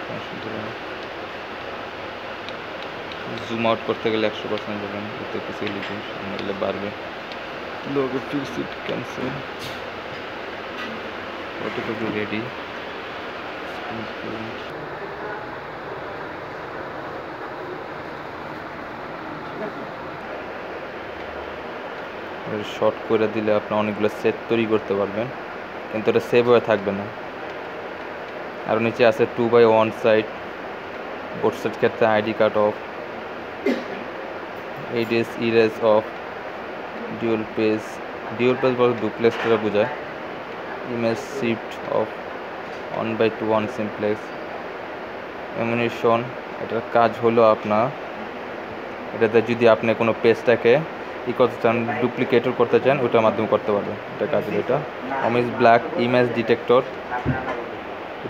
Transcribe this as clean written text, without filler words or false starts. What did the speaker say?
Zoom out করতে গেলে 100% যাবেন, এতে কিছু লিখুন সামনে গেলে বাড়বে। Logo fixed cancel, photocopy ready. Short করে দিলে আপনি অনেকগুলো সেট তৈরি করতে পারবেন, কিন্তু এটা সেভ হয়ে থাকবে না। আর নিচে আছে 2x1 সাইট, বোর্ড সাইড ক্ষেত্রে ID card off, edges erase off, dual page বলতে ডুপ্লেক্স করে বোঝায়, ইমেজ শিফট অফ 1/1 সিমপ্লেক্স, এমুনেশন। এটার কাজ হলো আপনার এটাতে যদি আপনি কোনো পেজটাকে করতে চান, ডুপ্লিকেটর করতে চান, ওটার মাধ্যমে করতে পারবেন। এটা কাজ হলো এটা। Image black image detector,